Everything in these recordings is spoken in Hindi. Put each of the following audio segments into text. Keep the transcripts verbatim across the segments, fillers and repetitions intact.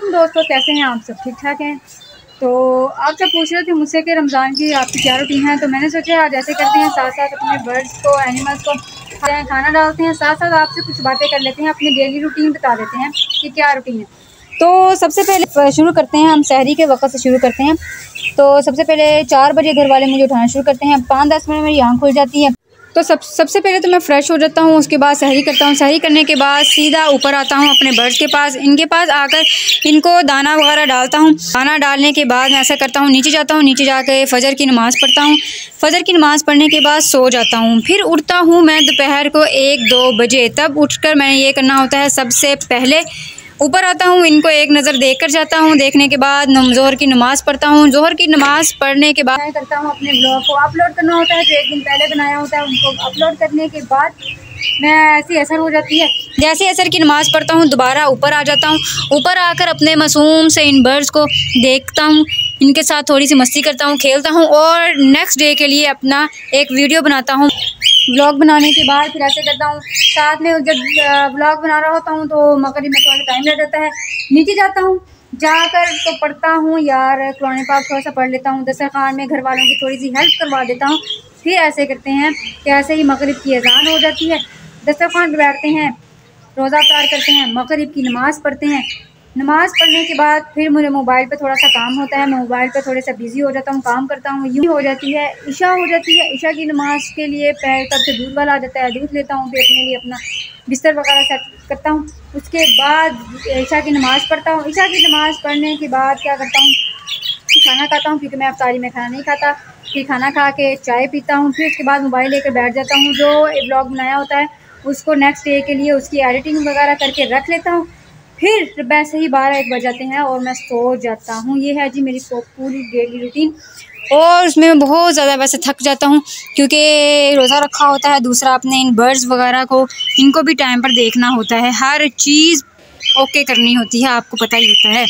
वालेकुम दोस्तों, कैसे हैं आप सब? ठीक ठाक हैं? तो आप सब पूछ रहे थे मुझसे कि रमज़ान की आपकी क्या रूटीन है, तो मैंने सोचा आज ऐसे करते हैं, साथ साथ अपने बर्ड्स को, एनिमल्स को खाना डालते हैं, साथ साथ आपसे कुछ बातें कर लेते हैं, अपनी डेली रूटीन बता देते हैं कि क्या रूटीन है। तो सबसे पहले शुरू करते हैं हम सहरी के वक्त से शुरू करते हैं। तो सबसे पहले चार बजे घर वाले मुझे उठाना शुरू करते हैं, पाँच दस मिनट मेरी आँख खुल जाती है। तो सब सबसे पहले तो मैं फ़्रेश हो जाता हूँ, उसके बाद सहरी करता हूँ। सहरी करने के बाद सीधा ऊपर आता हूँ अपने बर्ड्स के पास, इनके पास आकर इनको दाना वगैरह डालता हूँ। दाना डालने के बाद मैं ऐसा करता हूँ, नीचे जाता हूँ, नीचे जाके फ़जर की नमाज़ पढ़ता हूँ। फ़जर की नमाज़ पढ़ने के बाद सो जाता हूँ। फिर उठता हूँ मैं दोपहर को एक दो बजे, तब उठकर मैंने ये करना होता है, सबसे पहले ऊपर आता हूँ, इनको एक नज़र देख कर जाता हूँ। देखने के बाद ज़ोहर की नमाज़ पढ़ता हूँ। ज़ोहर की नमाज़ पढ़ने के बाद मैं करता हूँ, अपने ब्लॉग को अपलोड करना होता है, जो एक दिन पहले बनाया होता है उनको अपलोड करने के बाद मैं ऐसी असर हो जाती है। जैसे असर की नमाज़ पढ़ता हूँ दोबारा ऊपर आ जाता हूँ। ऊपर आकर अपने मासूम से इन बर्ड्स को देखता हूँ, इनके साथ थोड़ी सी मस्ती करता हूँ, खेलता हूँ और नेक्स्ट डे के लिए अपना एक वीडियो बनाता हूँ। व्लॉग बनाने के बाद फिर ऐसे करता हूँ, साथ में जब व्लॉग बना रहा होता हूँ तो मगरिब में थोड़ा सा टाइम लग जाता है, नीचे जाता हूँ, जाकर तो पढ़ता हूँ यार कुरान पाक थोड़ा सा पढ़ लेता हूँ, दस्तरखान में घर वालों की थोड़ी सी हेल्प करवा देता हूँ। फिर ऐसे करते हैं कि ऐसे ही मगरिब की अजान हो जाती है, दस्तरखान पर बैठते हैं, रोज़ा अफ्तार करते हैं, मगरिब की नमाज़ पढ़ते हैं। नमाज़ पढ़ने के बाद फिर मुझे मोबाइल पे थोड़ा सा काम होता है, मैं मोबाइल पे थोड़े सा बिज़ी हो जाता हूँ, काम करता हूँ। यूँ हो जाती है इशा हो जाती है। इशा की नमाज़ के लिए पहले तब से दूध वाला आ जाता है, दूध लेता हूँ, फिर अपने लिए अपना बिस्तर वगैरह सेट करता हूँ। उसके बाद इशा की नमाज़ पढ़ता हूँ। इशा की नमाज़ पढ़ने के बाद क्या करता हूँ, खाना खाता हूँ, क्योंकि मैं अफ्तारी में खाना नहीं खाता। फिर खाना खा के चाय पीता हूँ, फिर उसके बाद मोबाइल लेकर बैठ जाता हूँ। जो व्लॉग बनाया होता है उसको नेक्स्ट डे के लिए उसकी एडिटिंग वगैरह करके रख लेता हूँ। फिर वैसे ही बारह एक बज जाते हैं और मैं सो जाता हूँ। ये है जी मेरी पूरी डेली रूटीन। और उसमें मैं बहुत ज़्यादा वैसे थक जाता हूँ, क्योंकि रोज़ा रखा होता है। दूसरा अपने इन बर्ड्स वगैरह को, इनको भी टाइम पर देखना होता है, हर चीज़ ओके करनी होती है, आपको पता ही होता है।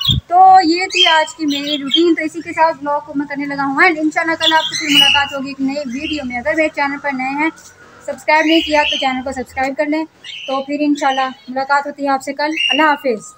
तो ये थी आज की मेरी रूटीन। तो इसी के साथ ब्लॉग को मैं करने लगा हूँ एंड इंशाल्लाह कल आपसे फिर मुलाकात होगी एक नई वीडियो में। अगर मेरे चैनल पर नए हैं, सब्सक्राइब नहीं किया तो चैनल को सब्सक्राइब कर लें। तो फिर इंशाल्लाह मुलाकात होती है आपसे कल। अल्लाह हाफिज़।